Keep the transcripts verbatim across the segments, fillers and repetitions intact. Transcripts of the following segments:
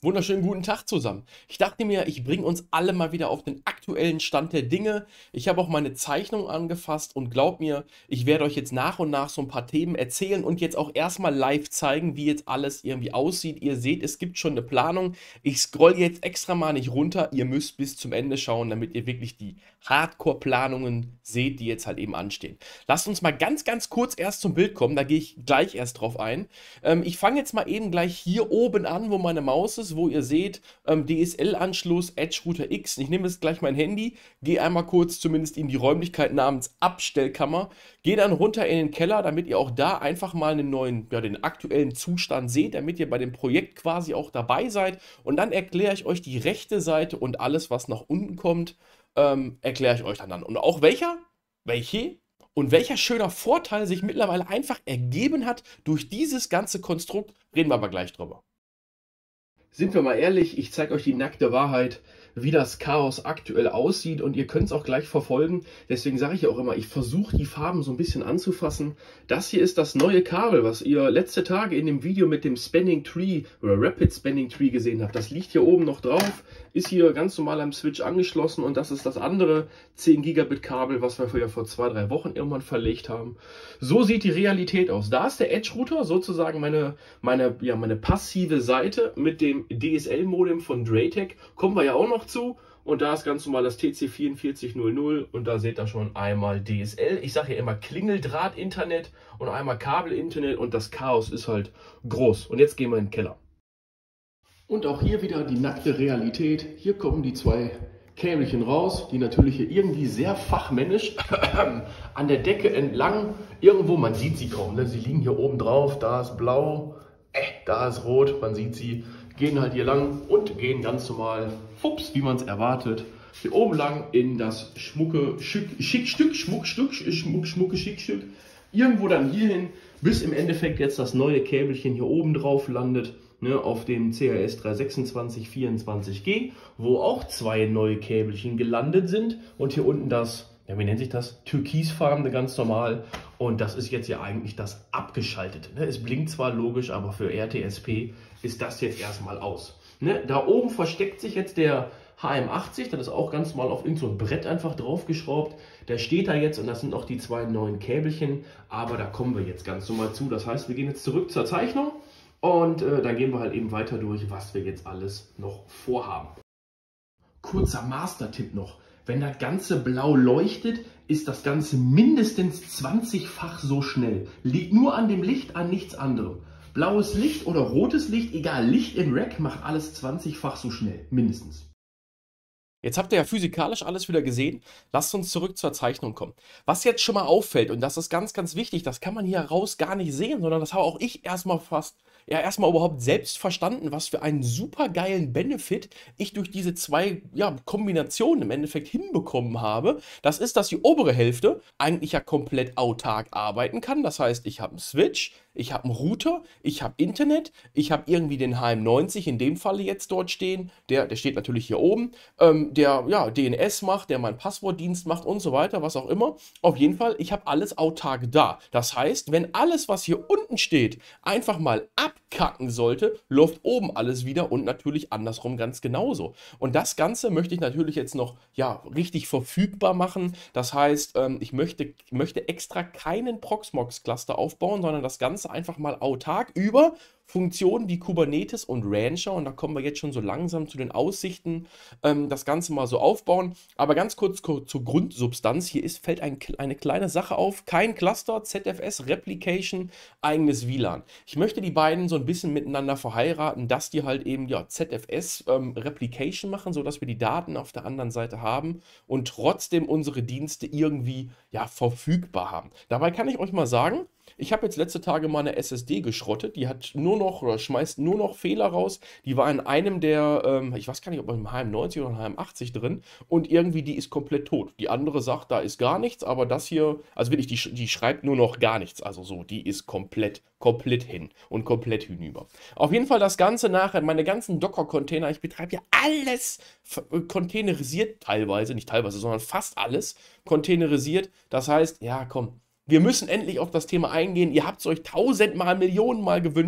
Wunderschönen guten Tag zusammen. Ich dachte mir, ich bringe uns alle mal wieder auf den aktuellen Stand der Dinge. Ich habe auch meine Zeichnung angefasst und glaubt mir, ich werde euch jetzt nach und nach so ein paar Themen erzählen und jetzt auch erstmal live zeigen, wie jetzt alles irgendwie aussieht. Ihr seht, es gibt schon eine Planung. Ich scroll jetzt extra mal nicht runter. Ihr müsst bis zum Ende schauen, damit ihr wirklich die Hardcore-Planungen seht, die jetzt halt eben anstehen. Lasst uns mal ganz, ganz kurz erst zum Bild kommen. Da gehe ich gleich erst drauf ein. Ähm, ich fange jetzt mal eben gleich hier oben an, wo meine Maus ist, wo ihr seht, ähm, D S L-Anschluss, Edge Router X. Ich nehme jetzt gleich mein Handy, gehe einmal kurz zumindest in die Räumlichkeit namens Abstellkammer, gehe dann runter in den Keller, damit ihr auch da einfach mal einen neuen, ja, den aktuellen Zustand seht, damit ihr bei dem Projekt quasi auch dabei seid. Und dann erkläre ich euch die rechte Seite und alles, was nach unten kommt, ähm, erkläre ich euch dann, dann. Und auch welcher, welche und welcher schöner Vorteil sich mittlerweile einfach ergeben hat durch dieses ganze Konstrukt, reden wir aber gleich drüber. Sind wir mal ehrlich, ich zeige euch die nackte Wahrheit, wie das Chaos aktuell aussieht und ihr könnt es auch gleich verfolgen. Deswegen sage ich ja auch immer, ich versuche die Farben so ein bisschen anzufassen. Das hier ist das neue Kabel, was ihr letzte Tage in dem Video mit dem Spanning Tree oder Rapid Spanning Tree gesehen habt. Das liegt hier oben noch drauf, ist hier ganz normal am Switch angeschlossen und das ist das andere zehn Gigabit Kabel, was wir ja vor zwei, drei Wochen irgendwann verlegt haben. So sieht die Realität aus. Da ist der Edge Router, sozusagen meine, meine, ja, meine passive Seite mit dem D S L-Modem von Draytec. Kommen wir ja auch noch zu. Und da ist ganz normal das T C vier vier null null und da seht ihr schon einmal D S L. Ich sage ja immer Klingeldraht-Internet und einmal Kabel-Internet und das Chaos ist halt groß. Und jetzt gehen wir in den Keller. Und auch hier wieder die nackte Realität. Hier kommen die zwei Käbelchen raus, die natürlich hier irgendwie sehr fachmännisch an der Decke entlang, irgendwo, man sieht sie kaum, ne? Sie liegen hier oben drauf, da ist blau, äh, da ist rot, man sieht sie, gehen halt hier lang und gehen ganz normal, fups, wie man es erwartet, hier oben lang in das schmucke Schick, Schickstück, Schmuckstück, Schmuck, schmucke Schickstück, irgendwo dann hierhin, bis im Endeffekt jetzt das neue Käbelchen hier oben drauf landet, ne, auf dem C H S drei sechsundzwanzig vierundzwanzig G, wo auch zwei neue Käbelchen gelandet sind und hier unten das, ja, wie nennt sich das? Türkisfarbene, ganz normal. Und das ist jetzt ja eigentlich das Abgeschaltete. Ne? Es blinkt zwar logisch, aber für R T S P ist das jetzt erstmal aus. Ne? Da oben versteckt sich jetzt der H M achtzig, das ist auch ganz normal auf irgend so ein Brett einfach draufgeschraubt. Der steht da jetzt und das sind auch die zwei neuen Käbelchen, aber da kommen wir jetzt ganz normal zu. Das heißt, wir gehen jetzt zurück zur Zeichnung und äh, dann gehen wir halt eben weiter durch, was wir jetzt alles noch vorhaben. Kurzer Master-Tipp noch. Wenn das Ganze blau leuchtet, ist das Ganze mindestens zwanzigfach so schnell. Liegt nur an dem Licht, an nichts anderem. Blaues Licht oder rotes Licht, egal, Licht im Rack macht alles zwanzigfach so schnell, mindestens. Jetzt habt ihr ja physikalisch alles wieder gesehen. Lasst uns zurück zur Zeichnung kommen. Was jetzt schon mal auffällt, und das ist ganz, ganz wichtig, das kann man hier raus gar nicht sehen, sondern das habe auch ich erstmal fast, ja, erstmal überhaupt selbst verstanden, was für einen super geilen Benefit ich durch diese zwei, ja, Kombinationen im Endeffekt hinbekommen habe. Das ist, dass die obere Hälfte eigentlich ja komplett autark arbeiten kann. Das heißt, ich habe einen Switch, ich habe einen Router, ich habe Internet, ich habe irgendwie den H M neunzig in dem Falle jetzt dort stehen. Der, der steht natürlich hier oben, ähm, der ja D N S macht, der meinen Passwortdienst macht und so weiter, was auch immer. Auf jeden Fall, ich habe alles autark da. Das heißt, wenn alles, was hier unten steht, einfach mal abkacken sollte, läuft oben alles wieder und natürlich andersrum ganz genauso. Und das Ganze möchte ich natürlich jetzt noch, ja, richtig verfügbar machen. Das heißt, ähm, ich möchte, möchte extra keinen Proxmox-Cluster aufbauen, sondern das Ganze einfach mal autark über Funktionen wie Kubernetes und Rancher, und da kommen wir jetzt schon so langsam zu den Aussichten, ähm, das Ganze mal so aufbauen. Aber ganz kurz zur Grundsubstanz, hier ist, fällt ein, eine kleine Sache auf, kein Cluster, Z F S, Replication, eigenes W L A N. Ich möchte die beiden so ein bisschen miteinander verheiraten, dass die halt eben ja Z F S ähm, Replication machen, sodass wir die Daten auf der anderen Seite haben und trotzdem unsere Dienste irgendwie ja verfügbar haben. Dabei kann ich euch mal sagen, ich habe jetzt letzte Tage mal eine S S D geschrottet, die hat nur noch oder schmeißt nur noch Fehler raus. Die war in einem der, ähm, ich weiß gar nicht, ob im H M neunzig oder im H M achtzig drin und irgendwie die ist komplett tot. Die andere sagt, da ist gar nichts, aber das hier, also wirklich, die, die schreibt nur noch gar nichts. Also so, die ist komplett, komplett hin und komplett hinüber. Auf jeden Fall das Ganze nachher, meine ganzen Docker-Container, ich betreibe ja alles containerisiert teilweise, nicht teilweise, sondern fast alles containerisiert. Das heißt, ja komm, wir müssen endlich auf das Thema eingehen. Ihr habt es euch tausendmal, Millionenmal gewünscht.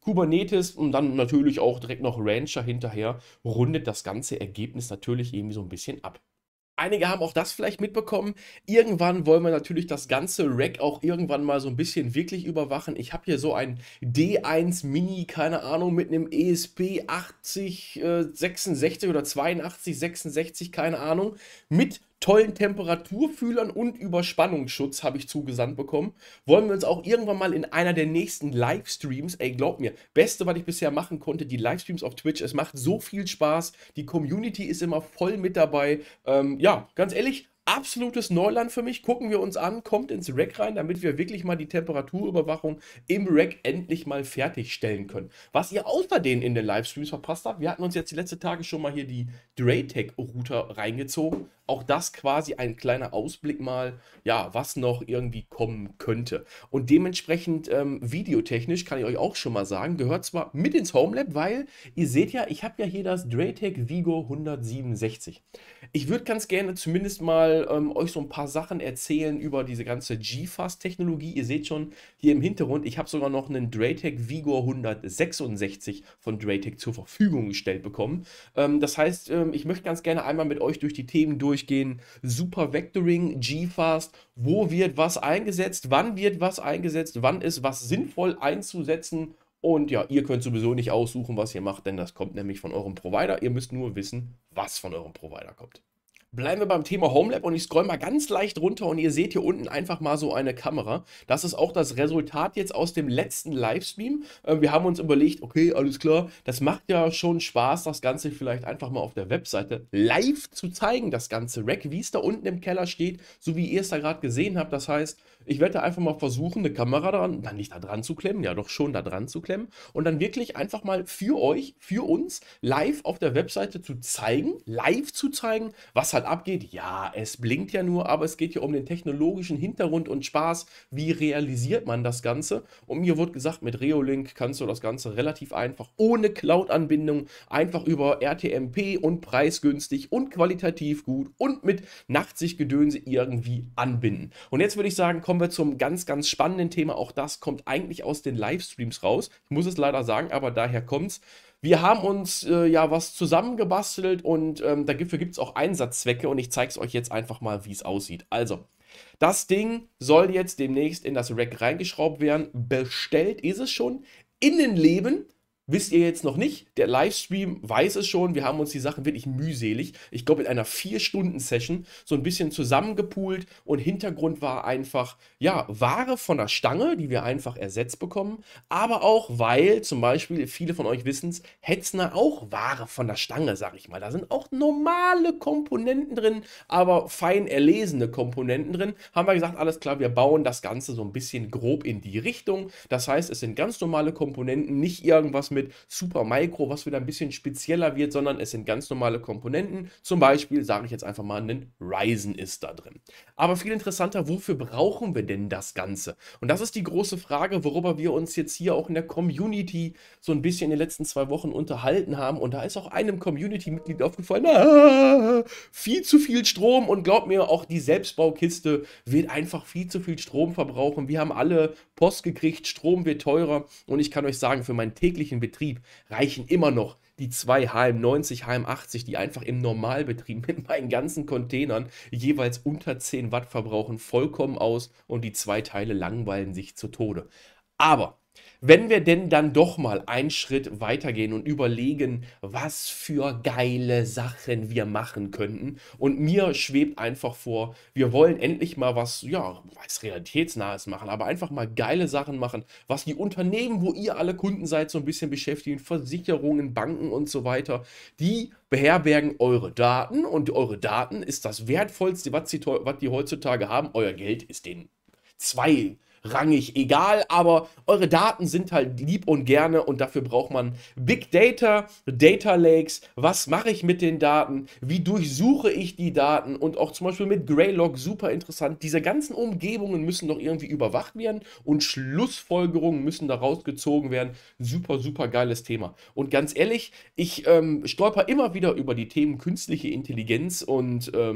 Kubernetes und dann natürlich auch direkt noch Rancher hinterher, rundet das ganze Ergebnis natürlich irgendwie so ein bisschen ab. Einige haben auch das vielleicht mitbekommen. Irgendwann wollen wir natürlich das ganze Rack auch irgendwann mal so ein bisschen wirklich überwachen. Ich habe hier so ein D eins Mini, keine Ahnung, mit einem E S P achtzig äh, sechsundsechzig oder zweiundachtzig sechsundsechzig, keine Ahnung, mit tollen Temperaturfühlern und Überspannungsschutz habe ich zugesandt bekommen. Wollen wir uns auch irgendwann mal in einer der nächsten Livestreams, ey, glaub mir, Beste, was ich bisher machen konnte, die Livestreams auf Twitch, es macht so viel Spaß, die Community ist immer voll mit dabei. Ähm, ja, ganz ehrlich, absolutes Neuland für mich. Gucken wir uns an, kommt ins Rack rein, damit wir wirklich mal die Temperaturüberwachung im Rack endlich mal fertigstellen können. Was ihr außerdem in den Livestreams verpasst habt, wir hatten uns jetzt die letzten Tage schon mal hier die Draytech-Router reingezogen. Auch das quasi ein kleiner Ausblick mal, ja, was noch irgendwie kommen könnte. Und dementsprechend ähm, videotechnisch kann ich euch auch schon mal sagen, gehört zwar mit ins Homelab, weil ihr seht ja, ich habe ja hier das Draytech Vigo hundertsiebenundsechzig. Ich würde ganz gerne zumindest mal ähm, euch so ein paar Sachen erzählen über diese ganze G-Fast-Technologie. Ihr seht schon hier im Hintergrund, ich habe sogar noch einen Draytech Vigo hundertsechsundsechzig von Draytech zur Verfügung gestellt bekommen. Ähm, das heißt, ähm, ich möchte ganz gerne einmal mit euch durch die Themen durchgehen. Super Vectoring, G-Fast, wo wird was eingesetzt, wann wird was eingesetzt, wann ist was sinnvoll einzusetzen. Und ja, ihr könnt sowieso nicht aussuchen, was ihr macht, denn das kommt nämlich von eurem Provider. Ihr müsst nur wissen, was von eurem Provider kommt. Bleiben wir beim Thema Homelab und ich scroll mal ganz leicht runter und ihr seht hier unten einfach mal so eine Kamera. Das ist auch das Resultat jetzt aus dem letzten Livestream. Äh, wir haben uns überlegt, okay, alles klar, das macht ja schon Spaß, das Ganze vielleicht einfach mal auf der Webseite live zu zeigen, das ganze Rack, wie es da unten im Keller steht, so wie ihr es da gerade gesehen habt. Das heißt, ich werde einfach mal versuchen, eine Kamera dran, dann nicht da dran zu klemmen, ja doch schon da dran zu klemmen und dann wirklich einfach mal für euch, für uns live auf der Webseite zu zeigen, live zu zeigen, was halt abgeht. Ja, es blinkt ja nur, aber es geht ja um den technologischen Hintergrund und Spaß. Wie realisiert man das Ganze? Und mir wurde gesagt, mit Reolink kannst du das Ganze relativ einfach, ohne Cloud-Anbindung, einfach über R T M P und preisgünstig und qualitativ gut und mit Nachtsichtgedönse irgendwie anbinden. Und jetzt würde ich sagen, kommen wir zum ganz, ganz spannenden Thema. Auch das kommt eigentlich aus den Livestreams raus. Ich muss es leider sagen, aber daher kommt's. Wir haben uns äh, ja was zusammengebastelt und ähm, dafür gibt es auch Einsatzzwecke und ich zeige es euch jetzt einfach mal, wie es aussieht. Also, das Ding soll jetzt demnächst in das Rack reingeschraubt werden. Bestellt ist es schon. Innenleben wisst ihr jetzt noch nicht. Der Livestream weiß es schon. Wir haben uns die Sachen wirklich mühselig, ich glaube in einer vier Stunden Session, so ein bisschen zusammengepoolt und Hintergrund war einfach, ja, Ware von der Stange, die wir einfach ersetzt bekommen, aber auch, weil zum Beispiel, viele von euch wissen es, Hetzner auch Ware von der Stange, sag ich mal. Da sind auch normale Komponenten drin, aber fein erlesene Komponenten drin. Haben wir gesagt, alles klar, wir bauen das Ganze so ein bisschen grob in die Richtung. Das heißt, es sind ganz normale Komponenten, nicht irgendwas mit Super Micro, was wieder ein bisschen spezieller wird, sondern es sind ganz normale Komponenten. Zum Beispiel, sage ich jetzt einfach mal, ein Ryzen ist da drin. Aber viel interessanter, wofür brauchen wir denn das Ganze? Und das ist die große Frage, worüber wir uns jetzt hier auch in der Community so ein bisschen in den letzten zwei Wochen unterhalten haben. Und da ist auch einem Community-Mitglied aufgefallen, ah, viel zu viel Strom und glaubt mir, auch die Selbstbaukiste wird einfach viel zu viel Strom verbrauchen. Wir haben alle Post gekriegt, Strom wird teurer und ich kann euch sagen, für meinen täglichen Betrieb reichen immer noch die zwei H M neunzig, H M achtzig, die einfach im Normalbetrieb mit meinen ganzen Containern jeweils unter zehn Watt verbrauchen, vollkommen aus und die zwei Teile langweilen sich zu Tode. Aber wenn wir denn dann doch mal einen Schritt weitergehen und überlegen, was für geile Sachen wir machen könnten, und mir schwebt einfach vor, wir wollen endlich mal was, ja, was realitätsnahes machen, aber einfach mal geile Sachen machen, was die Unternehmen, wo ihr alle Kunden seid, so ein bisschen beschäftigen, Versicherungen, Banken und so weiter, die beherbergen eure Daten und eure Daten ist das Wertvollste, was die, was die heutzutage haben. Euer Geld ist denen zwei rangig egal, aber eure Daten sind halt lieb und gerne und dafür braucht man Big Data, Data Lakes, was mache ich mit den Daten, wie durchsuche ich die Daten und auch zum Beispiel mit Greylog, super interessant, diese ganzen Umgebungen müssen doch irgendwie überwacht werden und Schlussfolgerungen müssen daraus gezogen werden, super, super geiles Thema. Und ganz ehrlich, ich ähm, stolper immer wieder über die Themen künstliche Intelligenz und ähm,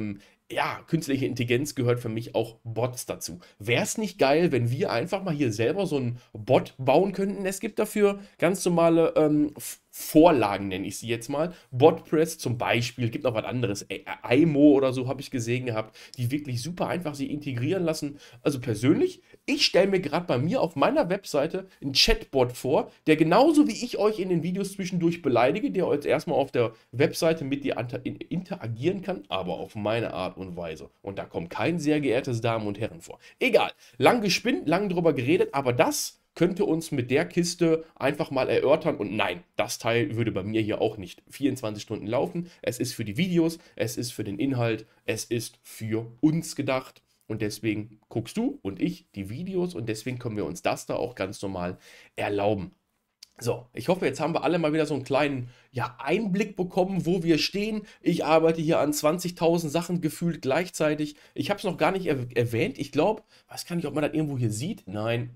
ja, künstliche Intelligenz gehört für mich auch Bots dazu. Wäre es nicht geil, wenn wir einfach mal hier selber so einen Bot bauen könnten? Es gibt dafür ganz normale ähm, F- Vorlagen, nenne ich sie jetzt mal. Botpress zum Beispiel, gibt noch was anderes. A- Imo oder so habe ich gesehen gehabt, die wirklich super einfach sich integrieren lassen. Also persönlich, ich stelle mir gerade bei mir auf meiner Webseite einen Chatbot vor, der genauso wie ich euch in den Videos zwischendurch beleidige, der jetzt erstmal auf der Webseite mit dir inter- interagieren kann, aber auf meine Art und Weise. Und da kommt kein sehr geehrtes Damen und Herren vor. Egal, lang gespinnt, lang drüber geredet, aber das könnte uns mit der Kiste einfach mal erörtern. Und nein, das Teil würde bei mir hier auch nicht vierundzwanzig Stunden laufen. Es ist für die Videos, es ist für den Inhalt, es ist für uns gedacht. Und deswegen guckst du und ich die Videos und deswegen können wir uns das da auch ganz normal erlauben. So, ich hoffe, jetzt haben wir alle mal wieder so einen kleinen, ja, Einblick bekommen, wo wir stehen. Ich arbeite hier an zwanzigtausend Sachen gefühlt gleichzeitig. Ich habe es noch gar nicht er erwähnt. Ich glaube, weiß gar nicht, ob man das irgendwo hier sieht. Nein.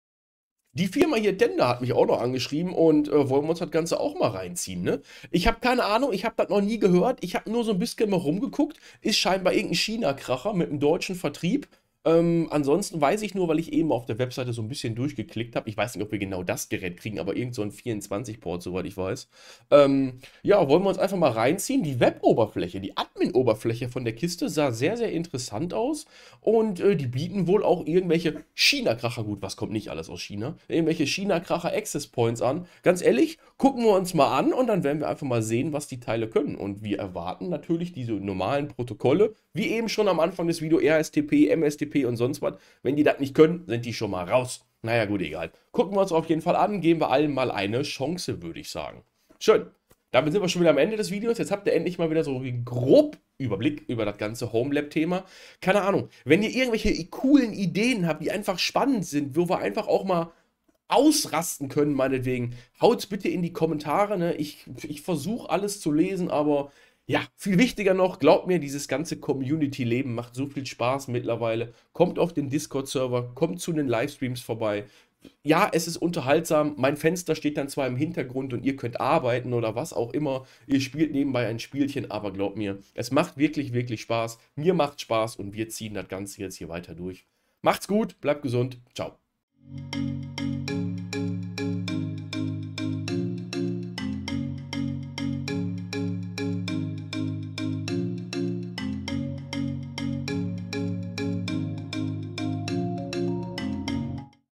Die Firma hier, Tender, hat mich auch noch angeschrieben und äh, wollen wir uns das Ganze auch mal reinziehen, ne? Ich habe keine Ahnung, ich habe das noch nie gehört. Ich habe nur so ein bisschen mal rumgeguckt. Ist scheinbar irgendein China-Kracher mit einem deutschen Vertrieb. Ähm, ansonsten weiß ich nur, weil ich eben auf der Webseite so ein bisschen durchgeklickt habe. Ich weiß nicht, ob wir genau das Gerät kriegen, aber irgend so ein vierundzwanzig-Port, soweit ich weiß. Ähm, ja, wollen wir uns einfach mal reinziehen. Die Web-Oberfläche, die Admin-Oberfläche von der Kiste sah sehr, sehr interessant aus. Und äh, die bieten wohl auch irgendwelche China-Kracher, gut, was kommt nicht alles aus China, irgendwelche China-Kracher Access Points an. Ganz ehrlich, gucken wir uns mal an und dann werden wir einfach mal sehen, was die Teile können. Und wir erwarten natürlich diese normalen Protokolle, wie eben schon am Anfang des Videos, R S T P, M S T P und sonst was. Wenn die das nicht können, sind die schon mal raus. Naja, gut, egal. Gucken wir uns auf jeden Fall an, geben wir allen mal eine Chance, würde ich sagen. Schön. Damit sind wir schon wieder am Ende des Videos. Jetzt habt ihr endlich mal wieder so einen grob Überblick über das ganze Homelab-Thema. Keine Ahnung, wenn ihr irgendwelche coolen Ideen habt, die einfach spannend sind, wo wir einfach auch mal ausrasten können, meinetwegen, haut's bitte in die Kommentare. Ne? Ich, ich versuche alles zu lesen, aber ja, viel wichtiger noch, glaubt mir, dieses ganze Community-Leben macht so viel Spaß mittlerweile. Kommt auf den Discord-Server, kommt zu den Livestreams vorbei. Ja, es ist unterhaltsam. Mein Fenster steht dann zwar im Hintergrund und ihr könnt arbeiten oder was auch immer. Ihr spielt nebenbei ein Spielchen, aber glaubt mir, es macht wirklich, wirklich Spaß. Mir macht Spaß und wir ziehen das Ganze jetzt hier weiter durch. Macht's gut, bleibt gesund. Ciao.